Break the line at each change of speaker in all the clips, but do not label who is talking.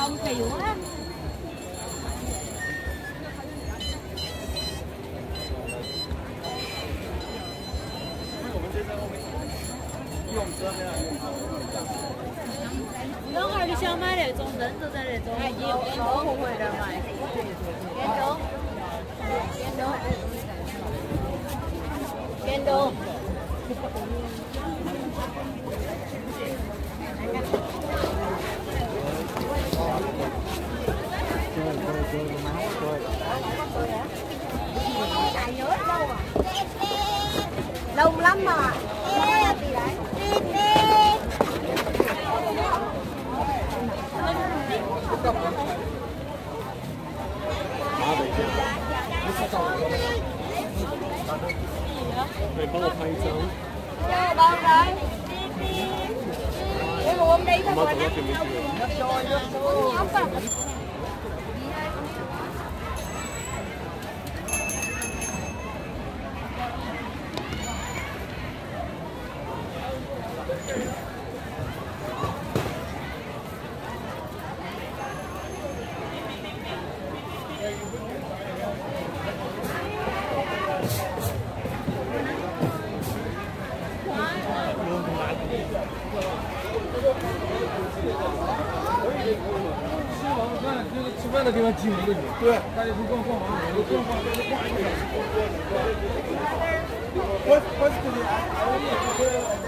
không chịu á.等会儿你想买那种真正的那种，烧火回来卖。电动。Lâu lắm mà.
Mày幫我拍照。
Đâu rồi? Cái hôm đi thôi.
吃饭的地方挤一个人，对，大家都逛逛完，我逛逛，再逛一个。我这里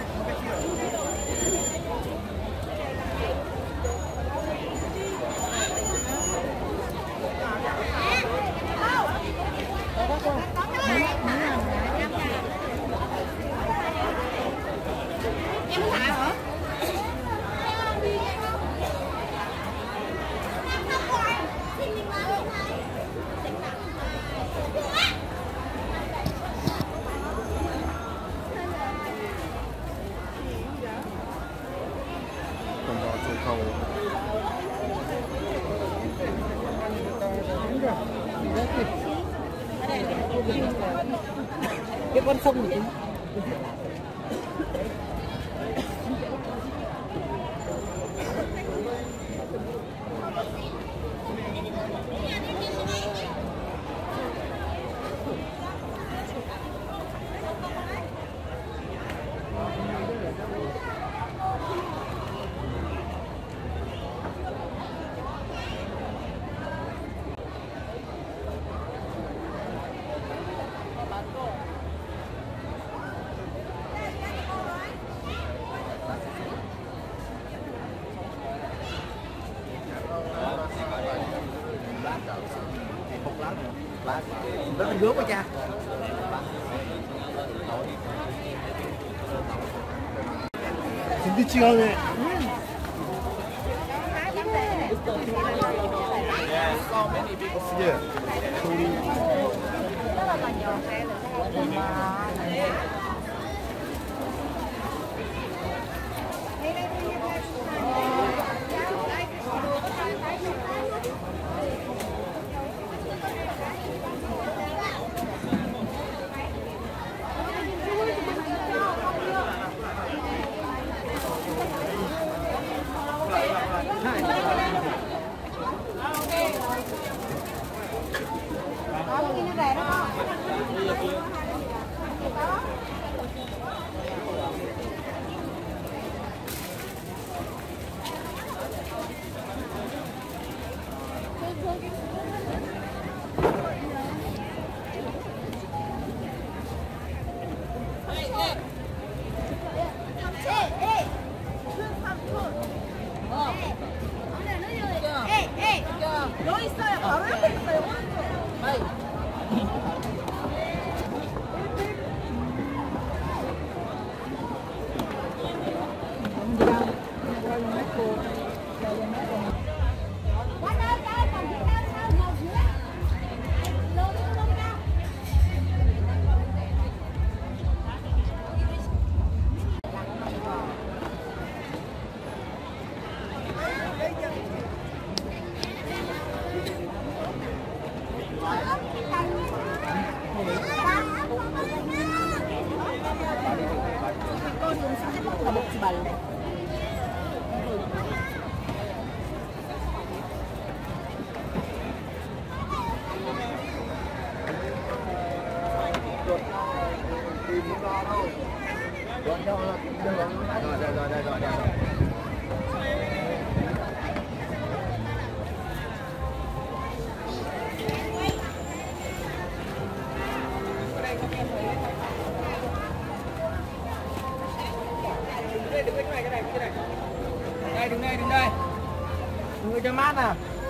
cái con sông này. Đó là gớm quá cha. Chính chưa nè. 여기 있어요. 바로 옆에 있어요. 먹지 말래. Đứng đây, đứng đây. Người cho mát nào.